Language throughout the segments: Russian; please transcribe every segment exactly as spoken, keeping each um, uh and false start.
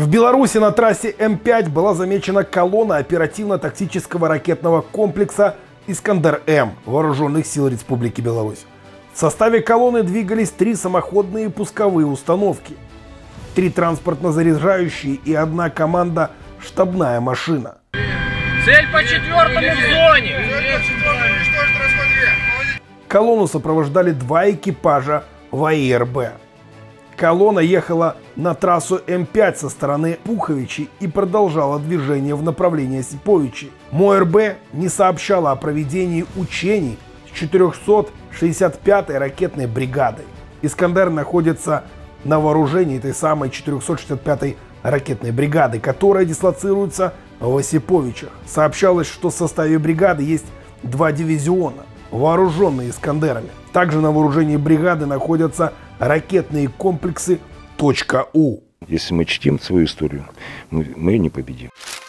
В Беларуси на трассе М пять была замечена колонна оперативно-тактического ракетного комплекса «Искандер-М» Вооруженных сил Республики Беларусь. В составе колонны двигались три самоходные пусковые установки, три транспортно-заряжающие и одна команда «Штабная машина». Цель по четвертому в зоне! Колонну сопровождали два экипажа ВАИРБ. Колонна ехала на трассу М пять со стороны Пуховичи и продолжала движение в направлении Осиповичи. МОРБ не сообщала о проведении учений с четырехсот шестьдесят пятой ракетной бригадой. «Искандер» находится на вооружении этой самой четырехсот шестьдесят пятой ракетной бригады, которая дислоцируется в Осиповичах. Сообщалось, что в составе бригады есть два дивизиона, вооруженные «Искандерами». Также на вооружении бригады находятся ракетные комплексы «У». Если мы чтим свою историю, мы, мы не победим.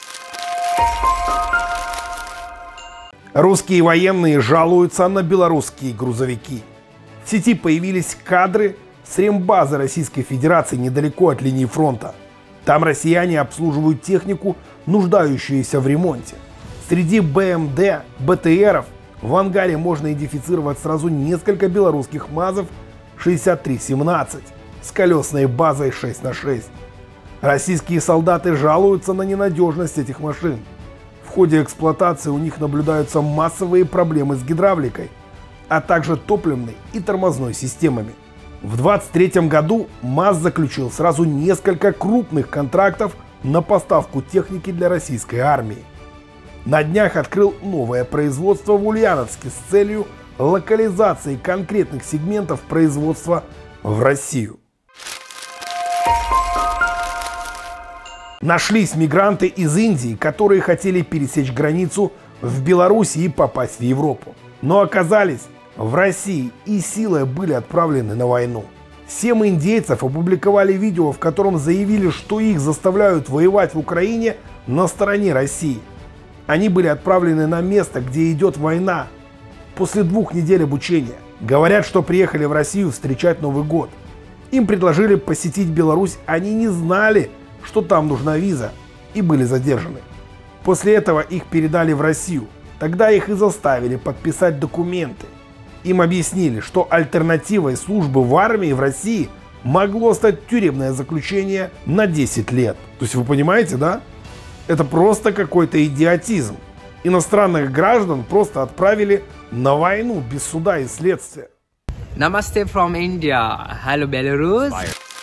Русские военные жалуются на белорусские грузовики. В сети появились кадры с рембазы Российской Федерации недалеко от линии фронта. Там россияне обслуживают технику, нуждающуюся в ремонте. Среди БМД, БТРов в ангаре можно идентифицировать сразу несколько белорусских МАЗов шестьдесят три семнадцать с колесной базой шесть на шесть. Российские солдаты жалуются на ненадежность этих машин. В ходе эксплуатации у них наблюдаются массовые проблемы с гидравликой, а также топливной и тормозной системами. В две тысячи двадцать третьем году МАЗ заключил сразу несколько крупных контрактов на поставку техники для российской армии. На днях открыл новое производство в Ульяновске с целью локализации конкретных сегментов производства в Россию. Нашлись мигранты из Индии, которые хотели пересечь границу в Беларусь и попасть в Европу. Но оказались в России и силой были отправлены на войну. Семь индейцев опубликовали видео, в котором заявили, что их заставляют воевать в Украине на стороне России. Они были отправлены на место, где идет война, после двух недель обучения. Говорят, что приехали в Россию встречать Новый год. Им предложили посетить Беларусь, они не знали, что там нужна виза, и были задержаны. После этого их передали в Россию. Тогда их и заставили подписать документы. Им объяснили, что альтернативой службы в армии в России могло стать тюремное заключение на десять лет. То есть вы понимаете, да? Это просто какой-то идиотизм. Иностранных граждан просто отправили на войну без суда и следствия. Namaste from India. Hello, Belarus.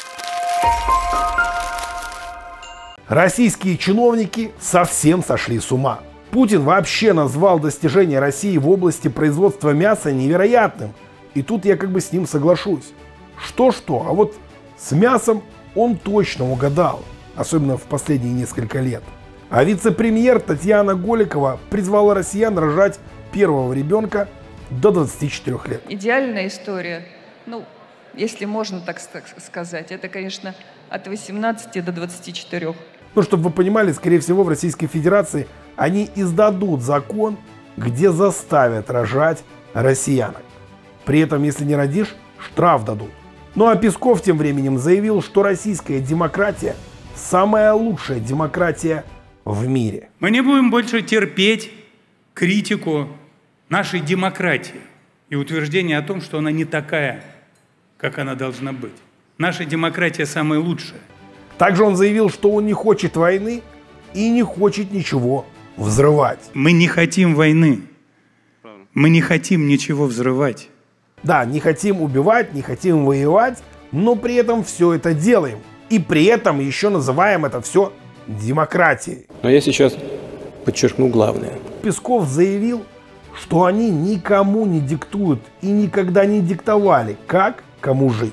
Российские чиновники совсем сошли с ума. Путин вообще назвал достижения России в области производства мяса невероятным. И тут я как бы с ним соглашусь. Что-что, а вот с мясом он точно угадал. Особенно в последние несколько лет. А вице-премьер Татьяна Голикова призвала россиян рожать первого ребенка до двадцати четырёх лет. Идеальная история, ну, если можно так сказать, это, конечно, от восемнадцати до двадцати четырёх. Ну, чтобы вы понимали, скорее всего, в Российской Федерации они издадут закон, где заставят рожать россиянок. При этом, если не родишь, штраф дадут. Ну а Песков тем временем заявил, что российская демократия – самая лучшая демократия в мире. Мы не будем больше терпеть критику нашей демократии и утверждение о том, что она не такая, как она должна быть. Наша демократия самая лучшая. Также он заявил, что он не хочет войны и не хочет ничего взрывать. Мы не хотим войны. Мы не хотим ничего взрывать. Да, не хотим убивать, не хотим воевать, но при этом все это делаем. И при этом еще называем это все демократией. Но я сейчас подчеркну главное. Песков заявил, что они никому не диктуют и никогда не диктовали, как кому жить.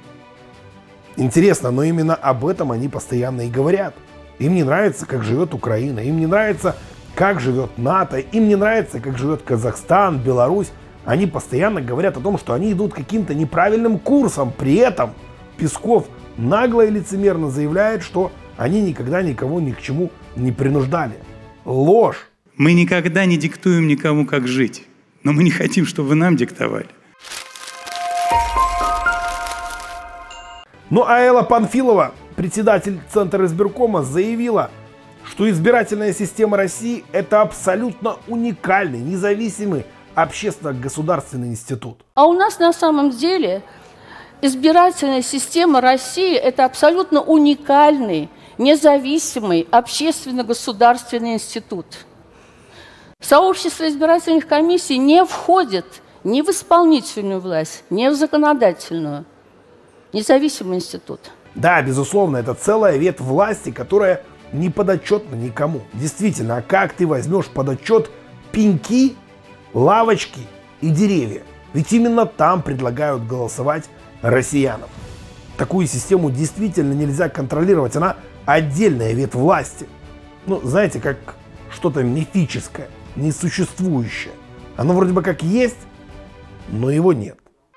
Интересно, но именно об этом они постоянно и говорят. Им не нравится, как живет Украина, им не нравится, как живет НАТО, им не нравится, как живет Казахстан, Беларусь. Они постоянно говорят о том, что они идут каким-то неправильным курсом. При этом Песков нагло и лицемерно заявляет, что они никогда никого ни к чему не принуждали. Ложь. Мы никогда не диктуем никому, как жить. Но мы не хотим, чтобы вы нам диктовали. Ну а Элла Панфилова председатель Центра избиркома заявила, что избирательная система России – это абсолютно уникальный, независимый общественно-государственный институт. А у нас на самом деле избирательная система России – это абсолютно уникальный, независимый общественно-государственный институт. Сообщество избирательных комиссий не входит ни в исполнительную власть, ни в законодательную. Независимый институт. Да, безусловно, это целая ветвь власти, которая не подотчетна никому. Действительно, а как ты возьмешь под отчет пеньки, лавочки и деревья? Ведь именно там предлагают голосовать россиянам. Такую систему действительно нельзя контролировать, она отдельная ветвь власти. Ну, знаете, как что-то мифическое, несуществующее. Оно вроде бы как есть, но его нет.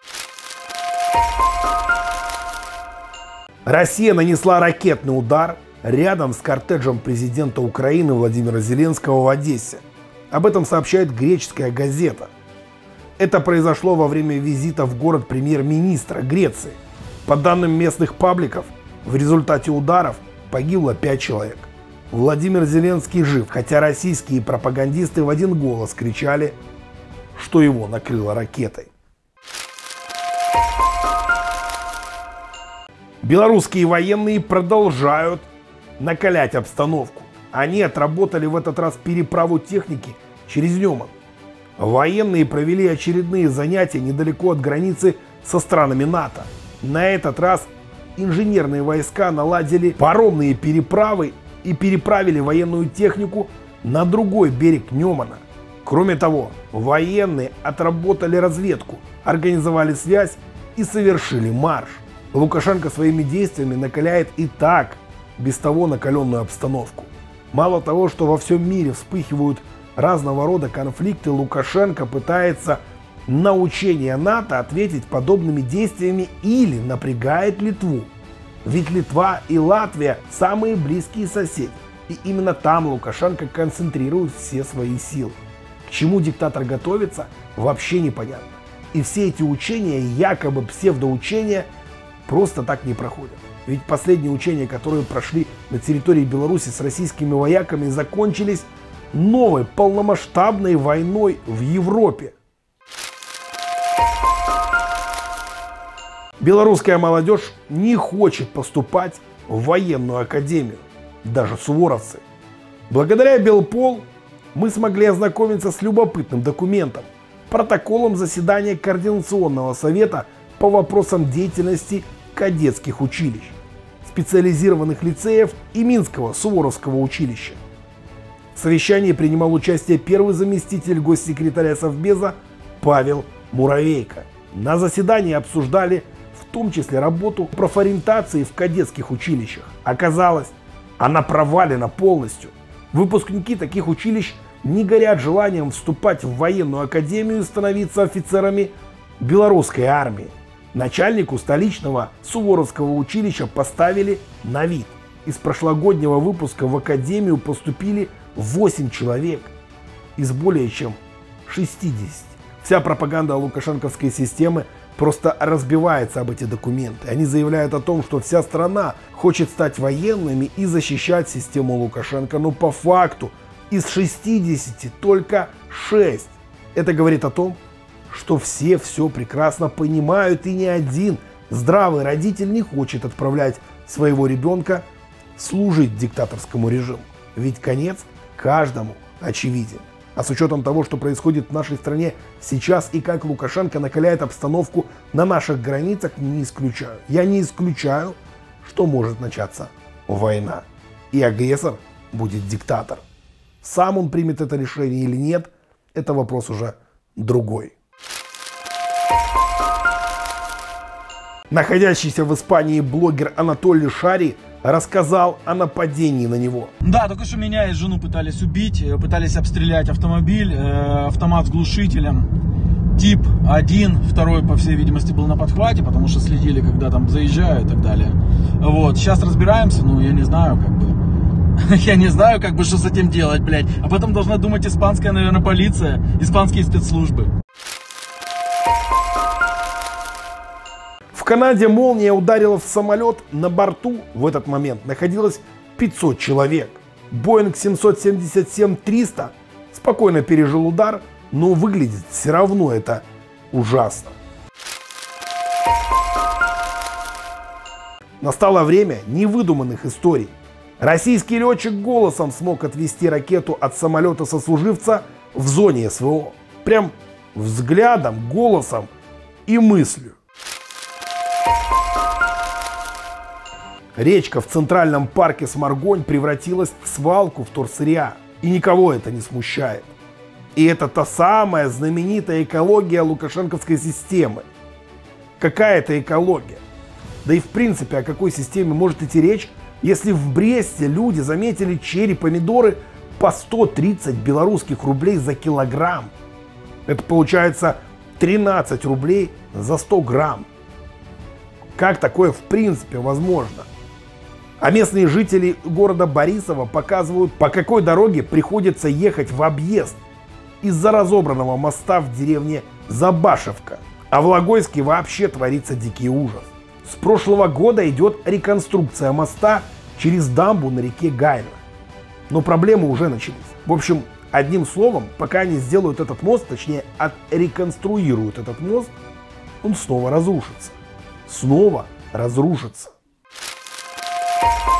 Россия нанесла ракетный удар рядом с кортеджем президента Украины Владимира Зеленского в Одессе. Об этом сообщает греческая газета. Это произошло во время визита в город премьер-министра Греции. По данным местных пабликов, в результате ударов погибло пять человек. Владимир Зеленский жив, хотя российские пропагандисты в один голос кричали, что его накрыло ракетой. Белорусские военные продолжают накалять обстановку. Они отработали в этот раз переправу техники через Неман. Военные провели очередные занятия недалеко от границы со странами НАТО. На этот раз инженерные войска наладили паромные переправы и переправили военную технику на другой берег Немана. Кроме того, военные отработали разведку, организовали связь и совершили марш. Лукашенко своими действиями накаляет и так без того накаленную обстановку. Мало того, что во всем мире вспыхивают разного рода конфликты, Лукашенко пытается на учение НАТО ответить подобными действиями или напрягает Литву. Ведь Литва и Латвия самые близкие соседи. И именно там Лукашенко концентрирует все свои силы. К чему диктатор готовится, вообще непонятно. И все эти учения, якобы псевдоучения, просто так не проходят. Ведь последние учения, которые прошли на территории Беларуси с российскими вояками, закончились новой полномасштабной войной в Европе. Белорусская молодежь не хочет поступать в военную академию, даже суворовцы. Благодаря Белпол мы смогли ознакомиться с любопытным документом, протоколом заседания Координационного совета по вопросам деятельности кадетских училищ, специализированных лицеев и Минского Суворовского училища. В совещании принимал участие первый заместитель госсекретаря Совбеза Павел Муравейко. На заседании обсуждали в том числе работу профориентации в кадетских училищах. Оказалось, она провалена полностью. Выпускники таких училищ не горят желанием вступать в военную академию и становиться офицерами белорусской армии. Начальнику столичного Суворовского училища поставили на вид. Из прошлогоднего выпуска в академию поступили восемь человек из более чем шестидесяти. Вся пропаганда лукашенковской системы просто разбивается об эти документы. Они заявляют о том, что вся страна хочет стать военными и защищать систему Лукашенко. Но по факту из шестидесяти только шесть. Это говорит о том, что все все прекрасно понимают, и ни один здравый родитель не хочет отправлять своего ребенка служить диктаторскому режиму. Ведь конец каждому очевиден. А с учетом того, что происходит в нашей стране сейчас и как Лукашенко накаляет обстановку на наших границах, не исключаю. Я не исключаю, что может начаться война. И агрессор будет диктатор. Сам он примет это решение или нет, это вопрос уже другой. Находящийся в Испании блогер Анатолий Шари рассказал о нападении на него. Да, только что меня и жену пытались убить, пытались обстрелять автомобиль, э, автомат с глушителем, тип один, второй, по всей видимости, был на подхвате, потому что следили, когда там заезжаю и так далее. Вот, сейчас разбираемся, ну, я не знаю, как бы, я не знаю, как бы, что с этим делать, блядь. Об этом должна думать испанская, наверное, полиция, испанские спецслужбы. В Канаде молния ударила в самолет. На борту в этот момент находилось пятьсот человек. Боинг семьсот семьдесят семь триста спокойно пережил удар, но выглядит все равно это ужасно. Настало время невыдуманных историй. Российский летчик голосом смог отвести ракету от самолета сослуживца в зоне СВО. Прям взглядом, голосом и мыслью. Речка в Центральном парке Сморгонь превратилась в свалку вторсырья. И никого это не смущает. И это та самая знаменитая экология лукашенковской системы. Какая это экология? Да и в принципе о какой системе может идти речь, если в Бресте люди заметили черри помидоры по сто тридцать белорусских рублей за килограмм. Это получается тринадцать рублей за сто грамм. Как такое в принципе возможно? А местные жители города Борисова показывают, по какой дороге приходится ехать в объезд из-за разобранного моста в деревне Забашевка. А в Логойске вообще творится дикий ужас. С прошлого года идет реконструкция моста через дамбу на реке Гайна. Но проблемы уже начались. В общем, одним словом, пока они сделают этот мост, точнее, отреконструируют этот мост, он снова разрушится. Снова разрушится.